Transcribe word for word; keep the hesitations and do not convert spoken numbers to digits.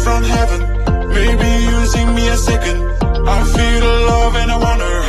from heaven. Maybe you sing me a second. I feel the love and I wonder